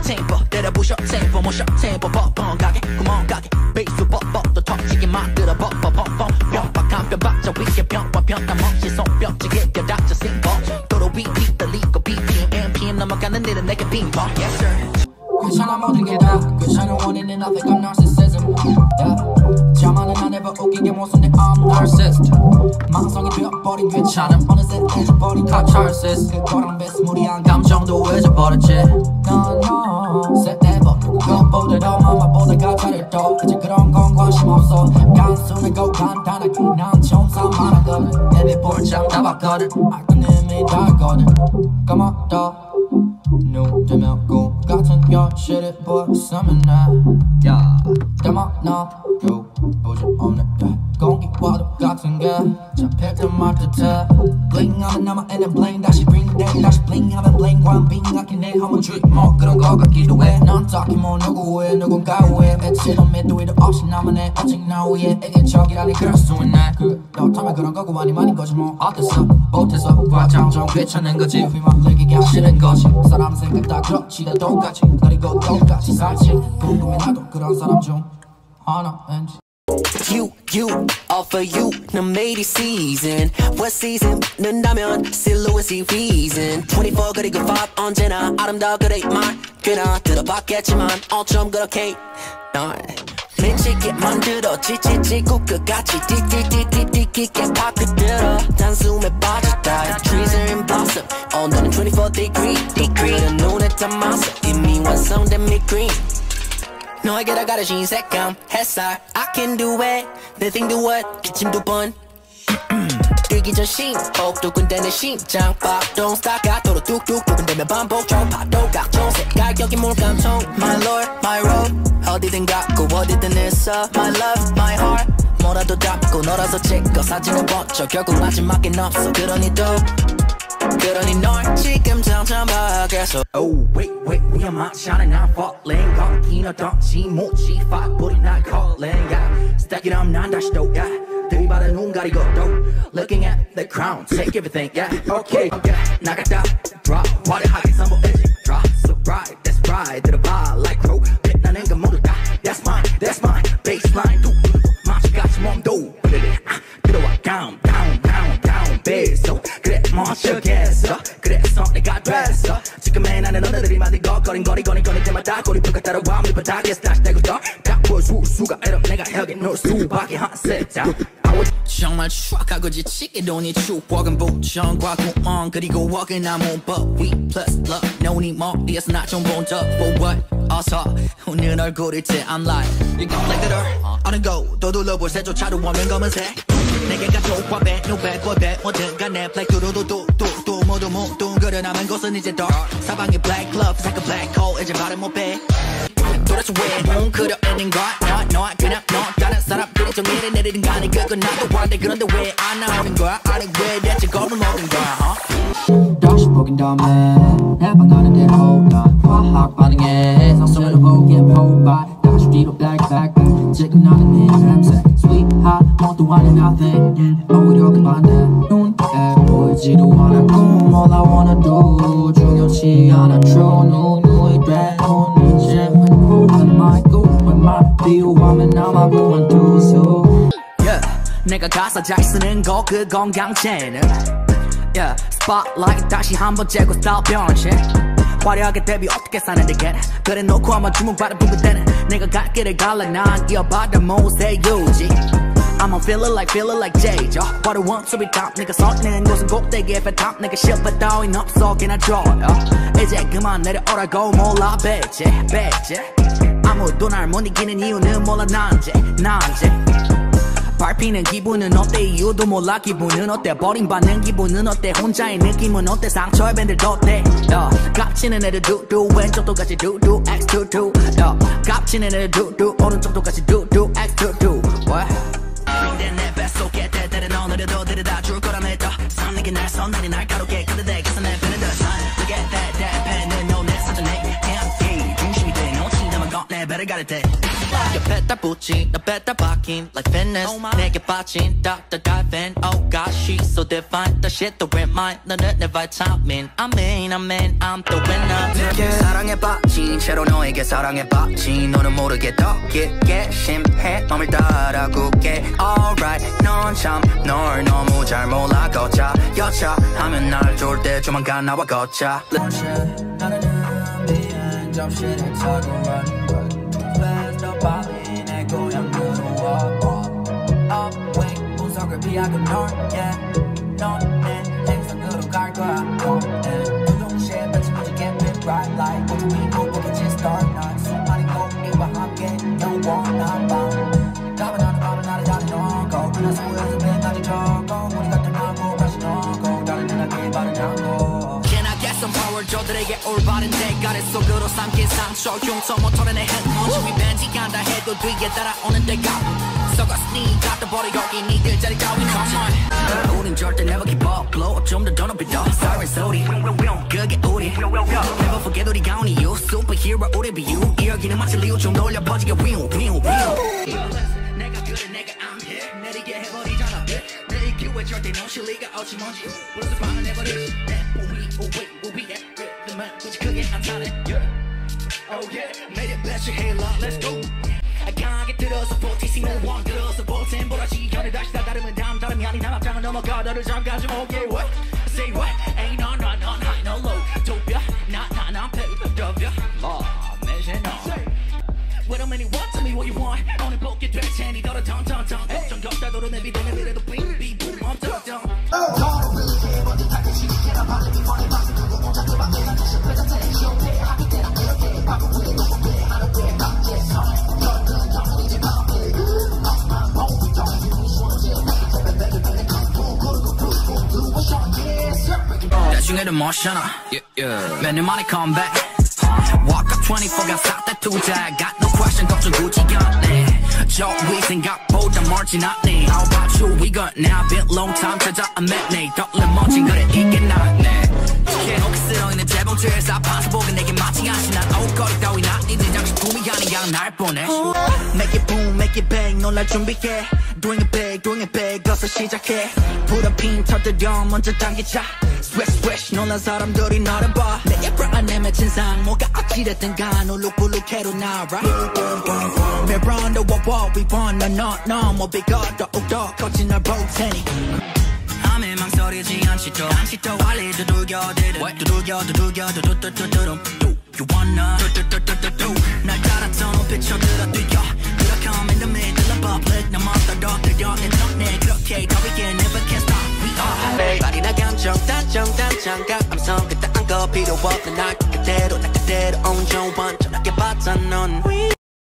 템포 때려부셔 템포 모셔 템포 뻥뻥 가게 구멍 가게 베이스 뻑뻑 또 터지게 만들어 뻑뻑뻑뻑 뿅박한 뼈박자 위에 뿅과 뿅따먹지 손뼉지게 뼈닥쳐 심보 도로 위 달리고 BPM MPM 넘어가는 일은 내게 빙봉 Yes sir 괜찮아 모든 게 다 괜찮은 원인은 I think I'm narcissism yeah. 자만은 안 해봐 웃기게 못쓰네 I'm narcissist 망성이 되어버린 괜찮음 어느새 잊어버린 catharsis 그거랑 비스무리한 감정도 잊어버렸지 No say never 그것보다 더 맘마보다 가짜를 떠 이제 그런 건 관심 없어 단순하고 간단하게 난 청산만 하거든 내비 볼장 다 봤거든 알건 이미 다 알거든 까맣다 눈 뜨면 꿈 같은 현실을 보였으면 해 담아놔도 보지 없는 공기와도 같은 게 잡힐 듯 말 듯해 Bling 하면 남아있는 bling 다시 bring day 다시 bling 하면 bling one being 하긴 해 한번 주입 뭐 그런 거 같기도 해난 딱히 뭐 누구 위해 누군가 위해 배치도 밑도 위도 없이 나만의 오직 나 위해 이게 적이라니 그럴 수 있네 그렇다면 그런 거고 아닌 거지 뭐 어땠어 못해서 과장 좀 괜찮은 거지 휘말리기가 싫은 거지 사람 생각 다 그렇지 다 똑같이 그리고 똑같이 살지 궁금해 나도 그런 사람 중 하나인지 You, all for you, 넌 매일이 season What season? 는다면 silhouette reason 24 그리고 5 언제나 아름다워 그래 말 꽤나 들어봤겠지만 어쩜 그렇게 널 미치게 만들어 지치고 끝까지 띠띠띠띠띠끼게 파고들어 단숨에 빠졌다 Trees are in blossom 온도는 24 degree 는 눈에 담아서 이미 완성된 me green 너에게 다가르진 색감 햇살 I can do it 내 thing do what 기침 두 번 뛰기 전 심호흡 두근대는 심장 박동 스타가 도로 뚝뚝 두근대면 반복 저 파도 각종 색깔 여기 물감통 My lord my road 어디든 가고 어디든 있어 My love my heart 뭐라도 잡고 놀아서 찍고 사진을 번쩍 결국 마지막엔 없어 그러니 널 지금 당장 밖에서 Oh wait we are not shining I'm falling 거긴 어떤지 묻지 fuck booty not calling yeah Stack it up 난 다시 또 yeah 들이받아 눈 가리고 또 Looking at the crown take everything yeah okay 나갔다 drop 화려하게 선보이지 drop so bright that's right 들어봐 like crow 빛나는 건 모두 다 That's mine baseline 마치같이 몸도 들어와 down 배속 그래 멋져겠어 그래서 내가 됐어 지금의 나는 오늘들이 만들고 거리 때마다 꼬리표가 따라와 우리 바닥에서 다시 대고 딱 보여줄 수가 이런 내가 혁에 놓을 수밖에 한 세상 정말 추악하고 지치게 돈이 추억은 부정과 구멍 그리고 어긋나무 But we plus love 너니 머리에서 나 좀 본 적 For what 어서 웃는 얼굴일 때 I'm like You gon' like it or 어느 곳도 둘러볼 새조차도 없는 검은색 내게 가져와 누백 뭐든 간에 black 뚜루뚜뚜뚜 모두 그려 남은 곳은 이제 dark 사방에 black club like a black hole 이제 말을 못해 도대체 왜 뭉클여 있는 거야 너 그냥 너 다른 사람들이 좀 이래 내리는 거 아니 그건 나도 한데 그런데 왜 안 나오는 거야 아니 왜 대체 겁을 먹은 거야 다시 보긴 다음에 내 방 가는 대로 난 화학 반응해 상승을 보기에 폭발 다시 뒤로 back 지금 나는 네 냄새 sweetheart 뭐도 아닌 nothing 오히려 그 반대 눈에 보이지도 않아 꿈 all I wanna do 중요치 않아 true 누이 돼 오늘 이제는 호흡은 말고 웬말 비유하면 남아고 만두수 내가 가사 잘 쓰는 거 그건 강체는 Spotlight 다시 한번 재고 스타일 변신 화려하게 데뷔 어떻게 사는데 걔는 그래 놓고 한번 주목받아 보고 때는 내가 갈 길을 갈라 난 이어받아 모세 유지 I'm feeling like Jay What I want to be top 내가 서 있는 곳은 꼭대기에 배탑 내가 실패 따윈 없어 걔나 줘 이제 그만 내려오라고 몰라 배제 아무도 날 못 이기는 이유는 몰라 난 이제 밟히는 기분은 어때 이유도 몰라 기분은 어때 버림받는 기분은 어때 혼자의 느낌은 어때 상처의 밴들도 어때 깝치는 애들 두두 왼쪽도 같이 두두 X22 깝치는 애들 두두 오른쪽도 같이 두두 X22 그런데 내 뱃속에 때때는 오늘에도 들여다 줄 거라 믿어 선내게 날 선날이 날카롭게 근데 내 가슴에 비는 듯 Look at that 펜은 너내 사전에 중심이 돼 놓치다만 건 내 배를 가릴 때 옆에 딱 붙지 너 뺐다 박힌 like fitness 내게 빠진 Dr. Diving oh God she's so divine the shit the red mind 너는 내 vitamin I'm the winner 내게 사랑에 빠진 채로 너에게 사랑에 빠진 너는 모르게 더 깊게 심해 맘을 따라 굳게 alright 넌 참 널 너무 잘 몰라 걷자 여차 하면 날 좋을 때 조만간 나와 걷자 나는 은비한 접시를 타고 run Fast up 빨리 내 고향으로 와 Up wait 운석을 피하고 널 yeah 넌 내 행성으로 갈 거야 두 동시에 맺히면 get it right like 모두 위로 보겠지 start night 수많은 꽃잎과 함께 영원한 밤 가만하는 밤은 나를 다리 넣고 그날 소에서 빛나는 적고 우리 같은 나무 다시 넣고 다른 눈하게 바른 향고 Can I get some power 저들에게 올바른 대가를 속으로 삼킨 상처 흉터 못 털어내 햇먼지 리벤지 간다 해도 뒤에 따라오는 때가 썩었으니 갖다 버려 여기 니들 자리 따윈 come on 우린 절대 never give up blow up 좀 더 높이 더 Siren 소리 그게 우리 Never forget 우리가 온 이유 Superhero 우리 비유 이 여기는 마치 리우 좀 놀려 퍼지게 위우 내가 그래 내가 I'm here 내리게 해버리잖아 내 EQ에 절대 노실 리가 없지 뭔지 불러서 방해내버리지 내 우위의 리듬은 굳이 크게 안 타네 Oh yeah made it best you hate love let's go 강하게 들어서 포티싱을 원 들어서 볼텐 보라지 견해 다시 다 다르면 다름이 아닌 남합장을 넘어가 너를 잠가지 못해 what say what ain't no high no low 도뼈 난 paper 더벼 mission on Wait a minute what tell me what you want 오늘 보게 될 테니 너를 tontonton 걱정 걷다 도로 내 비대 내 미래도 빙 비붐 멈춰 나중에는 멋있잖아 맨날 많이 come back Walk up 24가 싹 다 투자 Got no question 걱정 굳이 않네 저 위 생각보다 멀진 않네 How about you we got now been long time 찾아 안 맺네 덕는 멋진 그래 이게 낫네 혹시 쓰러있는 재봉틀 싸파서 보기 내게 맞지 않지 난 옷걸이 따위 나 니들 장식품이 아니야 날 보내 Make it boom make it bang 놀랄 준비해 Doing it big 어서 시작해 Put a pin 터뜨려 먼저 당기자 Swish swish 놀란 사람들이 나를 봐 내 예쁘 안에 맺힌 상 뭐가 아찔했던가 너 룩불룩해로 나와 Mirror on the wall we want no 뭐 비가 더욱더 거친 널 볼 테니 밤에 망설이지 않지 또 빨리 두들겨 두들겨 You wanna 날 따라서 높이 쳐들어 뛰어 그렇게 I'm in the middle of public 나 멋대로 들려 내 덕내 그렇게 더위게 never can stop we are 말이나 감정 단정 장각 감성 그따한 거 필요 없는 날 그대로 온전 완전하게 봤잖아